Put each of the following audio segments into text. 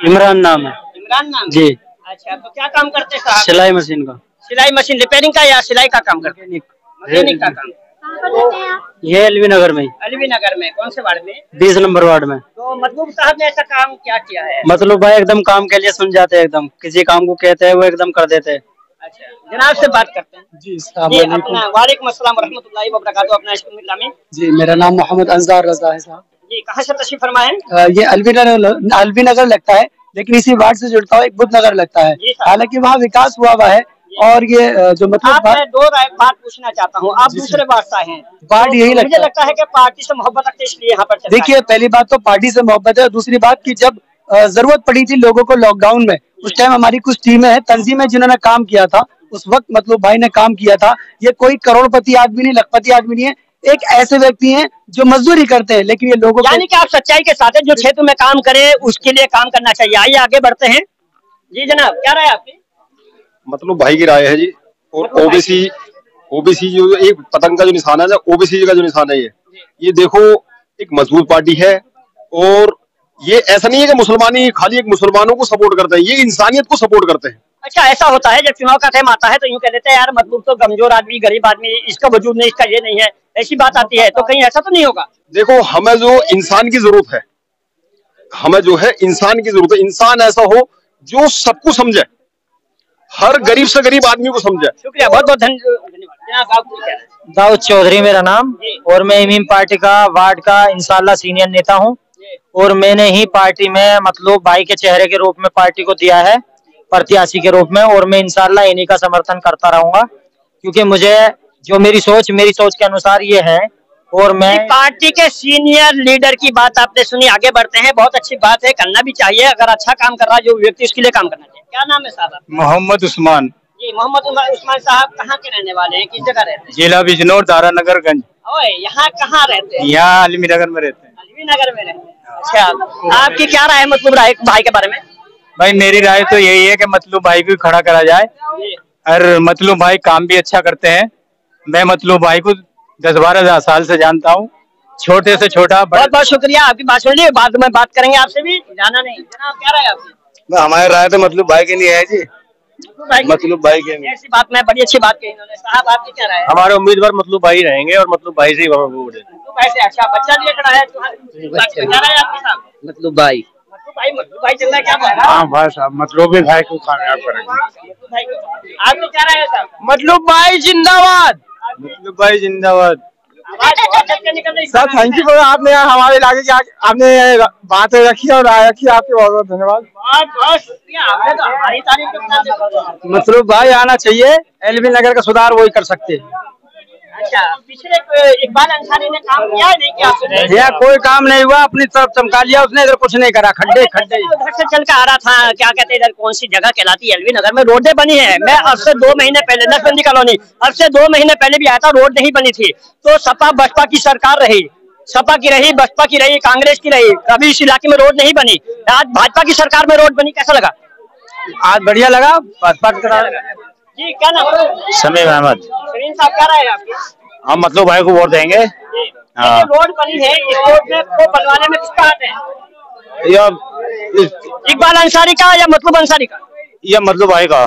इमरान नाम है। इमरान नाम जी। अच्छा, तो क्या काम करते हैं साहब? सिलाई मशीन का। सिलाई मशीन रिपेयरिंग का या सिलाई का काम करते हैं? मैकेनिक का काम। ये एलवी नगर में। एलवी नगर में कौन से वार्ड में? 20 नंबर वार्ड में। तो मतलूब साहब ने ऐसा काम क्या किया है? मतलब भाई एकदम काम के लिए सुन जाते हैं, एकदम किसी काम को कहते हैं वो एकदम कर देते हैं। अच्छा, जनाब से बात करते हैं। जी अपना वालेकुम अस्सलाम वरहमतुल्लाहि वबरकातुहू। अपना इस्लामी। जी, मेरा नाम मोहम्मद अंसार रजा है साहब। जी, कहाँ से तशरीफ फरमा है? ये अलवी नगर लगता है, लेकिन इसी वार्ड से जुड़ता हुआ एक बुद्ध नगर लगता है। हालांकि वहाँ विकास हुआ है। और ये जो मतलब मैं दो बात पूछना चाहता हूँ, आप दूसरे वार्ड से हैं, वार्ड यही लगता है। मुझे लगता है कि पार्टी से मोहब्बत रखते इसलिए यहाँ पर। देखिए, पहली बात तो पार्टी से मोहब्बत है, और दूसरी बात की जब जरूरत पड़ी थी लोगों को लॉकडाउन में, उस टाइम हमारी कुछ टीमें हैं, तंजीमें जिन्होंने काम किया था, उस वक्त मतलब भाई ने काम किया था। ये कोई करोड़पति आदमी नहीं, लखपति आदमी नहीं है, एक ऐसे व्यक्ति हैं जो मजदूरी करते हैं, लेकिन ये लोगों यानी कि आप सच्चाई के साथ है, जो क्षेत्र में काम करे उसके लिए काम करना चाहिए। आइए आगे बढ़ते हैं। जी जनाब, क्या राय आपकी? मतलब भाई की राय है जी। और ओबीसी जो एक पतंग का जो निशान है ना, ओबीसी का जो निशान है, ये देखो एक मजबूत पार्टी है। और ये ऐसा नहीं है कि मुसलमानी खाली एक मुसलमानों को सपोर्ट करते हैं, ये इंसानियत को सपोर्ट करते हैं। अच्छा, ऐसा होता है जब चुनाव का टाइम आता है तो यूँ कह देते हैं यार मतलब तो कमजोर आदमी, गरीब आदमी, इसका वजूद नहीं, इसका ये नहीं है, ऐसी बात आती है, तो कहीं ऐसा तो नहीं होगा? देखो, हमें जो इंसान की जरूरत है, हमें जो है इंसान की जरूरत है। इंसान ऐसा हो जो सबको समझे, हर गरीब से गरीब आदमी को समझे। शुक्रिया, बहुत बहुत धन्यवाद। दाऊद चौधरी मेरा नाम, और मैं इमीम पार्टी का वार्ड का इंशाल्लाह सीनियर नेता हूं। और मैंने ही पार्टी में मतलब भाई के चेहरे के रूप में पार्टी को दिया है, प्रत्याशी के रूप में, और मैं इंशाल्लाह इन्हीं का समर्थन करता रहूंगा, क्योंकि मुझे जो मेरी सोच के अनुसार ये है। और मैं पार्टी के सीनियर लीडर की बात आपने सुनी, आगे बढ़ते हैं। बहुत अच्छी बात है, करना भी चाहिए। अगर अच्छा काम कर रहा है जो व्यक्ति, उसके लिए काम करना चाहिए। क्या नाम है साहब? मोहम्मद उस्मान। जी, मोहम्मद उस्मान साहब कहाँ के रहने वाले हैं, किस जगह रहते हैं? जिला बिजनौर, दारानगरगंज। ओए, यहाँ कहाँ रहते हैं? यहाँ अलवी नगर में रहते हैं। अलवी नगर में रहते हैं। अच्छा, आपकी क्या राय है मतलब भाई के बारे में? भाई मेरी राय तो यही है कि मतलब भाई को खड़ा करा जाए, और मतलब भाई काम भी अच्छा करते हैं। मैं मतलब भाई को 10-12 साल से जानता हूँ, छोटे से छोटा। बहुत बहुत शुक्रिया, आपकी बात सुन ली, बाद में बात करेंगे आपसे भी, जाना नहीं। जनाब, क्या राय आपकी? हमारी राय तो मतलब भाई के लिए है जी, मतलब भाई के लिए। ऐसी बात में बड़ी अच्छी बात कही इन्होंने। साहब, आपकी क्या राय है? हमारे उम्मीदवार मतलब भाई रहेंगे, और मतलब भाई से ही वोट है। अच्छा, बच्चा लिए खड़ा है, क्या राय है आपकी साहब? मतलब भाई चल रहा है, क्या बात है? हाँ भाई साहब, मतलब भाई को कामयाब करेंगे। आपकी क्या राय है साहब? मतलब भाई जिंदाबाद, मतलब भाई जिंदाबाद। सर, थैंक यू, आपने हमारे इलाके की आपने बातें रखी और राय रखी, आपके बहुत बहुत धन्यवाद। बहुत बहुत शुक्रिया, आपने तो हमारी तारीफ। मतलब भाई आना चाहिए, एलवी नगर का सुधार वही कर सकते हैं। अच्छा, पिछले इकबाल अंसारी ने काम किया है, नहीं किया? भैया कोई काम नहीं हुआ, अपनी तरफ चमका लिया उसने, इधर कुछ नहीं करा, खड्डे खड्डे। उधर से चल के आ रहा था, क्या कहते हैं, इधर कौन सी जगह कहलाती है, एलवी नगर में रोडें बनी है। मैं अब से 2 महीने पहले, नसबंदी कॉलोनी, अब से 2 महीने पहले भी आया था, रोड नहीं बनी थी। तो सपा बसपा की सरकार रही, सपा की रही, बसपा की रही, कांग्रेस की रही, कभी इस इलाके में रोड नहीं बनी। आज भाजपा की सरकार में रोड बनी, कैसा लगा? आज बढ़िया लगा, भाजपा की तरह। जी, क्या नाम? समीर अहमद। समीर साहब, क्या राय है आपकी? हम मतलब भाई को वोट देंगे। हाँ। रोड बनी है, इस रोड में को बनवाने में किसका हाथ है? इकबाल अंसारी का या मतलब अंसारी का? ये मतलब भाई का।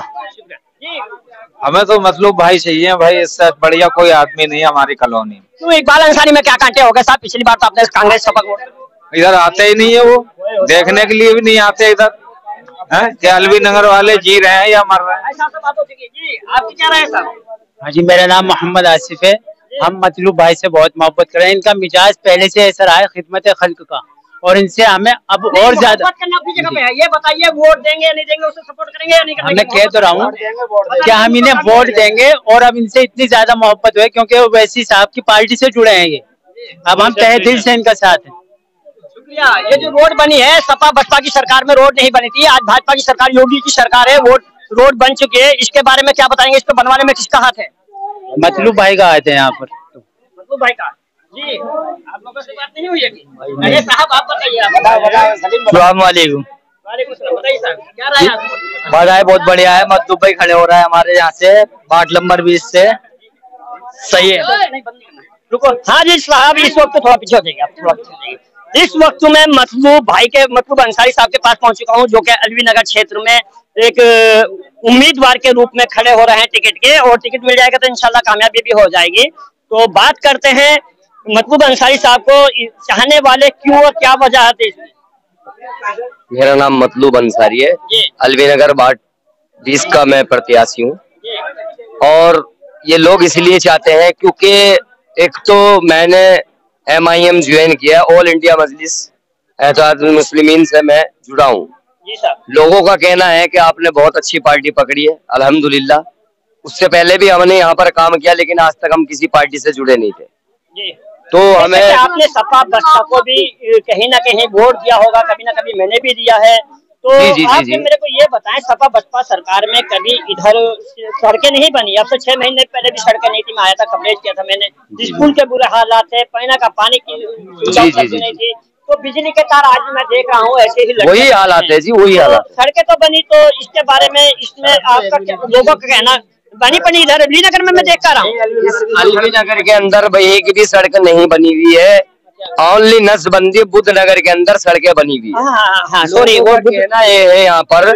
हमें तो मतलब भाई चाहिए भाई, इससे बढ़िया कोई आदमी नहीं है हमारी कॉलोनी। तो इकबाल अंसारी में क्या कांटे हो गए साहब? पिछली बार तो आपने कांग्रेस सपा को इधर आते ही नहीं है, वो देखने के लिए भी नहीं आते इधर। क्या अलवी नगर वाले जी रहे हैं या मर रहे हैं? ऐसा तो बात हो चुकी है। जी, आपकी क्या राय है साहब? हाँ जी, मेरा नाम मोहम्मद आसिफ है। हम मतलूब भाई से बहुत मोहब्बत करें, इनका मिजाज पहले से ऐसा रहा है खिदमत खल्क का, और इनसे हमें अब और ज्यादा करना अपनी जगह पे है। ये बताइए, वोट देंगे या नहीं देंगे, उसे सपोर्ट करेंगे या नहीं करेंगे? मैं कह तो रहा हूँ क्या हम इन्हें वोट देंगे, और अब इनसे इतनी ज्यादा मोहब्बत हुई क्योंकि वो वैसी साहब की पार्टी से जुड़े हैं ये, अब हम तहे दिल से इनका साथ है। शुक्रिया। ये जो रोड बनी है, सपा बसपा की सरकार में रोड नहीं बनी थी, आज भाजपा की सरकार, योगी की सरकार है, रोड बन चुकी है। इसके बारे में क्या बताएंगे? इसको बनवाने में किसका हाथ है? मतलूब भाई का आते हैं यहाँ पर। मतलूब भाई का। जी, आप लोगों से बात नहीं हुई है? अरे साहब, आप बताइए। अस्सलाम वालेकुम। वालेकुम सलाम। बताइए साहब, क्या राय है आपकी? बधाई बहुत बढ़िया है, मतलूब भाई खड़े हो रहा है हमारे यहाँ से, वार्ड नंबर 20 से। सही है, रुको। हाँ जी साहब, इस वक्त थोड़ा पीछे हो जाइए आप, थोड़ा पीछे हो जाइए। इस वक्त मैं मतलूब अंसारी साहब के पास पहुंच चुका हूं, जो कि अलवी नगर क्षेत्र में एक उम्मीदवार के रूप में खड़े हो रहे हैं टिकट के, और टिकट मिल जाएगा तो इंशाल्लाह कामयाबी भी हो जाएगी। तो बात करते हैं मतलूब अंसारी साहब को चाहने वाले क्यों और क्या वजह है। मेरा नाम मतलूब अंसारी है, अलवी नगर वार्ड 20 का मैं प्रत्याशी हूँ। और ये लोग इसलिए चाहते हैं क्योंकि एक तो मैंने MIM ज्वाइन किया, ऑल इंडिया मजलिस इत्तेहादुल मुस्लिमीन से मैं जुड़ा हूँ। लोगों का कहना है कि आपने बहुत अच्छी पार्टी पकड़ी है, अल्हम्दुलिल्लाह। उससे पहले भी हमने यहाँ पर काम किया, लेकिन आज तक हम किसी पार्टी से जुड़े नहीं थे। तो हमें आपने सपा बसपा को भी कहीं ना कहीं वोट दिया होगा, कभी ना कभी मैंने भी दिया है। तो आप मेरे को ये बताएं, सपा बसपा सरकार में कभी इधर सड़कें नहीं बनी? अब से 6 महीने पहले भी सड़कें नहीं थी, मैं आया था, कवरेज किया था मैंने। स्कूल के बुरे हालात थे, पीने का पानी की नहीं थी, तो बिजली के तार आज मैं देख रहा हूँ ऐसे ही वही हालात है जी, वही हालात। सड़कें तो बनी, तो इसके बारे में इसमें आपका लोगों का कहना? बनी बनी इधर अली नगर में मैं देख कर रहा हूँ। अलवी नगर के अंदर एक भी सड़क नहीं बनी हुई है, ओनली नसबंदी बुद्ध नगर के अंदर सड़कें बनी हुई है। सॉरी, वो कहना ये है यहाँ पर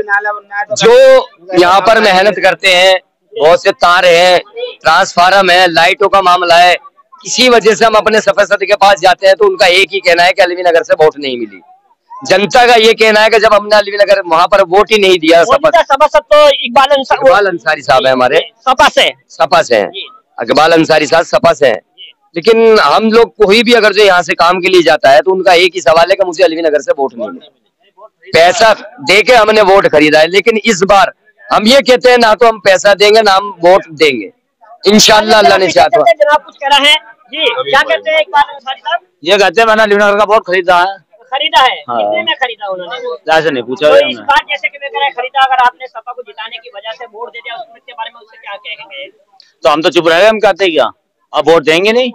जो यहाँ पर मेहनत करते हैं, बहुत से तार हैं, ट्रांसफार्मर है, लाइटों का मामला है, किसी वजह से हम अपने सफासद के पास जाते हैं तो उनका एक ही कहना है कि अलवी नगर से वोट नहीं मिली। जनता का ये कहना है कि जब हमने अलवी नगर वहाँ पर वोट ही नहीं दिया, सभासद तो इकबाल अंसारी साहब है हमारे, सपा से हैं, इकबाल अंसारी साहब सपा से हैं। लेकिन हम लोग कोई भी अगर जो यहाँ से काम के लिए जाता है तो उनका एक ही सवाल है कि मुझे अलवी नगर से वोट नहीं मिले। पैसा देके हमने वोट खरीदा है, लेकिन इस बार हम ये कहते हैं ना तो हम पैसा देंगे ना हम वोट देंगे, इंशाअल्लाह अल्लाह ने चाहा। जनाब कुछ कह रहे हैं जी, क्या कहते हैं इकबाल अंसारी साहब? ये कहते हैं मैंने अलवी नगर का बहुत खरीदा है। हाँ। कितने में खरीदा उन्होंने? जैसे नहीं पूछा। तो इस बार जैसे कि मैं खरीदा, अगर आपने सपा को जिताने की वजह से वोट दे दिया, उसके बारे में उससे क्या कहेंगे? तो हम तो चुप रह गए, हम कहते क्या, अब वोट देंगे नहीं।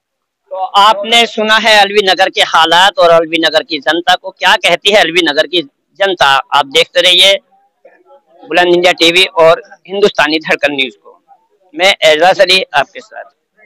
तो आपने सुना है अलवी नगर के हालात और अलवी नगर की जनता को क्या कहती है अलवी नगर की जनता। आप देखते रहिए बुलंद इंडिया टीवी और हिंदुस्तानी धड़कन न्यूज को। मैं एजाज अली आपके साथ।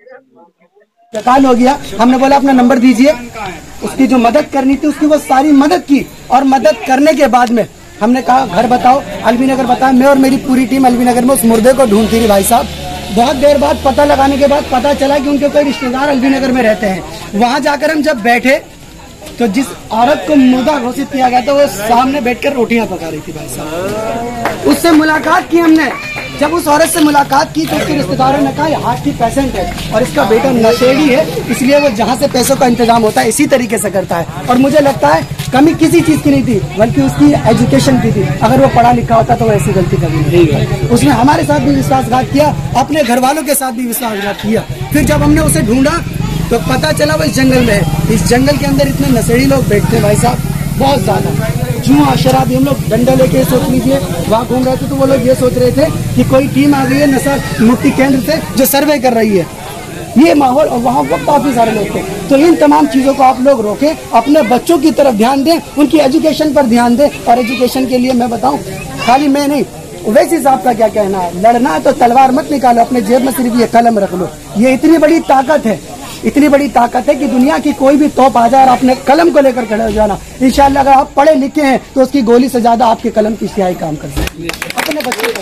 काल हो गया, हमने बोला अपना नंबर दीजिए, उसकी जो मदद करनी थी उसकी वो सारी मदद की, और मदद करने के बाद में हमने कहा घर बताओ, अलवी नगर बताओ। मैं और मेरी पूरी टीम अलवी नगर में उस मुर्दे को ढूंढती रही भाई साहब। बहुत देर बाद पता लगाने के बाद पता चला कि उनके कोई रिश्तेदार अलवी नगर में रहते हैं। वहां जाकर हम जब बैठे तो जिस औरत को मुर्दा घोषित किया गया था वो सामने बैठकर रोटियां पका रही थी भाई साहब। उससे मुलाकात की हमने, जब उस औरत से मुलाकात की तो उसके रिश्तेदारों ने कहा हार्ट की पेशेंट है और इसका बेटा नशेड़ी है, इसलिए वो जहाँ से पैसों का इंतजाम होता है इसी तरीके से करता है। और मुझे लगता है कमी किसी चीज की नहीं थी, बल्कि उसकी एजुकेशन की थी। अगर वो पढ़ा लिखा होता तो वो ऐसी गलती कभी नहीं है। उसने हमारे साथ भी विश्वासघात किया, अपने घर वालों के साथ भी विश्वासघात किया। फिर जब हमने उसे ढूंढा तो पता चला वो इस जंगल में है। इस जंगल के अंदर इतने नशेड़ी लोग बैठते हैं भाई साहब, बहुत ज्यादा। जुआ शराबी, हम लोग डंडा लेके सोच लीजिए वहाँ घूम रहे थे तो वो लोग ये सोच रहे थे कि कोई टीम आ गई है नशा मुक्ति केंद्र से जो सर्वे कर रही है, ये माहौल। और वहाँ वो काफी सारे लोग थे। तो इन तमाम चीजों को आप लोग रोकें, अपने बच्चों की तरफ ध्यान दें, उनकी एजुकेशन पर ध्यान दें। और एजुकेशन के लिए मैं बताऊं, खाली मैं नहीं, वैसे साहब का क्या कहना है, लड़ना है तो तलवार मत निकालो, अपने जेब में सिर्फ ये कलम रख लो। ये इतनी बड़ी ताकत है, इतनी बड़ी ताकत है कि दुनिया की कोई भी तोप आ जाए और अपने कलम को लेकर खड़े हो जाना। इंशाल्लाह अगर आप पढ़े लिखे हैं तो उसकी गोली से ज्यादा आपके कलम की स्याही काम कर सकती है। अपने बच्चे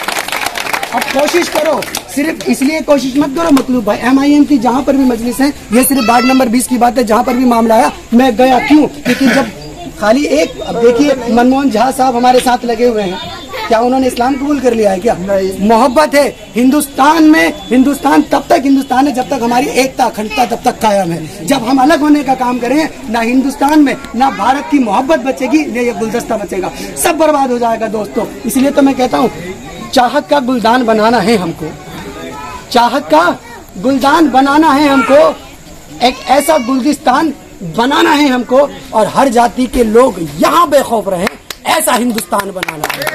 को अब कोशिश करो, सिर्फ इसलिए कोशिश मत करो मतलूब भाई, MIM की जहाँ पर भी मजलिस है, ये सिर्फ वार्ड नंबर 20 की बात है, जहाँ पर भी मामला आया मैं गया। क्यों? क्योंकि जब खाली एक, अब देखिए मनमोहन झा साहब हमारे साथ लगे हुए हैं, क्या उन्होंने इस्लाम कबूल कर लिया है? क्या मोहब्बत है हिंदुस्तान में? हिंदुस्तान तब तक हिंदुस्तान है जब तक हमारी एकता अखंडता तब तक कायम है। जब हम अलग होने का काम करें, ना हिंदुस्तान में ना भारत की मोहब्बत बचेगी, न ये गुलदस्ता बचेगा, सब बर्बाद हो जाएगा दोस्तों। इसलिए तो मैं कहता हूँ चाहत का गुलदान बनाना है हमको, चाहत का गुलदान बनाना है हमको, एक ऐसा गुलदिस्तान बनाना है हमको, और हर जाति के लोग यहाँ बेखौफ रहे, ऐसा हिंदुस्तान बनाना है।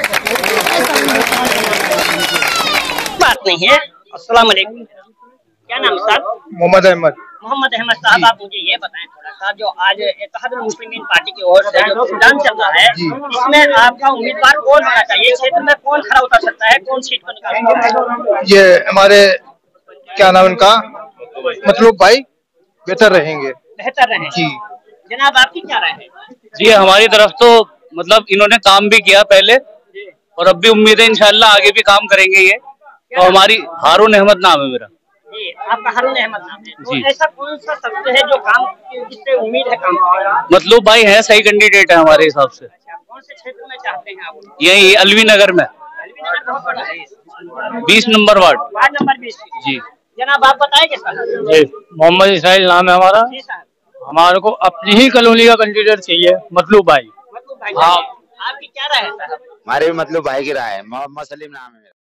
बात नहीं है। अस्सलाम वालेकुम, क्या नाम है साहब? मोहम्मद अहमद। मोहम्मद अहमद साहब, आप मुझे ये बताएं थोड़ा सा, जो आज इत्तेहादुल मुस्लिमीन पार्टी की ओर से जो प्रोग्राम चल रहा है, इसमें आपका उम्मीदवार कौन होना चाहिए? क्षेत्र में कौन खड़ा उतर सकता है, कौन सीट पर निकालेगा? ये हमारे क्या नाम उनका, मतलूब भाई बेहतर रहेंगे बेहतर रहेंगे जी। जनाब आपकी क्या राय है? जी हमारी तरफ तो मतलब इन्होंने काम भी किया पहले और अब भी उम्मीद है इंशाल्लाह आगे भी काम करेंगे ये। तो हमारी हारून अहमद नाम है मेरा। जी आपका हारून अहमद नाम है। तो जी। ऐसा कौन सा शख्स है जो काम जिससे उम्मीद है काम करेगा? मतलूब भाई है, सही कैंडिडेट है हमारे हिसाब से। अच्छा, कौन से क्षेत्र में चाहते हैं आप? यही अलवी नगर में, अलवी नगर बहुत बड़ा है। 20 नंबर वार्ड। Ward number 20। जी जनाब आप बताएंगे सर? जी मोहम्मद इस्माइल नाम है हमारा। जी सर। हमारे को अपनी ही कॉलोनी का कैंडिडेट चाहिए, मतलूब भाई। मतलब भाई हाँ। आपकी क्या राय है सर? हमारे भी मतलब भाई की राय है। मोहम्मद सलीम नाम है।